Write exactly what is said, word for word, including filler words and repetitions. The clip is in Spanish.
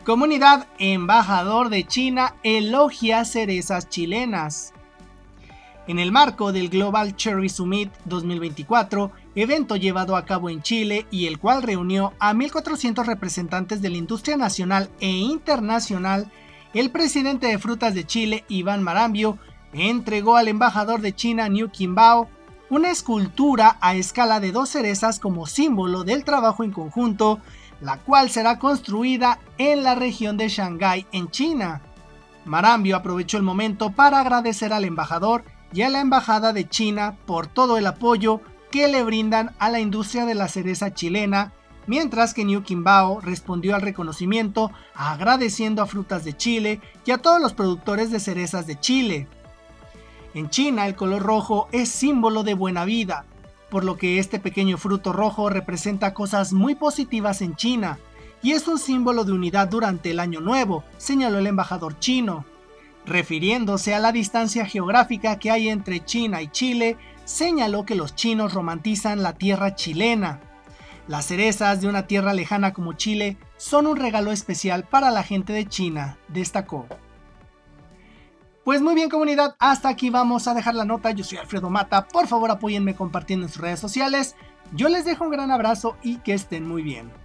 Comunidad, embajador de China elogia cerezas chilenas. En el marco del Global Cherry Summit dos mil veinticuatro, evento llevado a cabo en Chile y el cual reunió a mil cuatrocientos representantes de la industria nacional e internacional, el presidente de Frutas de Chile, Iván Marambio, entregó al embajador de China, Niu Qinbao, una escultura a escala de dos cerezas como símbolo del trabajo en conjunto, la cual será construida en la región de Shanghái, en China. Marambio aprovechó el momento para agradecer al embajador y a la embajada de China por todo el apoyo que le brindan a la industria de la cereza chilena, mientras que Niu Qinbao respondió al reconocimiento agradeciendo a Frutas de Chile y a todos los productores de cerezas de Chile. En China, el color rojo es símbolo de buena vida, por lo que este pequeño fruto rojo representa cosas muy positivas en China, y es un símbolo de unidad durante el Año Nuevo, señaló el embajador chino. Refiriéndose a la distancia geográfica que hay entre China y Chile, señaló que los chinos romantizan la tierra chilena. Las cerezas de una tierra lejana como Chile son un regalo especial para la gente de China, destacó. Pues muy bien, comunidad, hasta aquí vamos a dejar la nota. Yo soy Alfredo Mata, por favor apóyenme compartiendo en sus redes sociales. Yo les dejo un gran abrazo y que estén muy bien.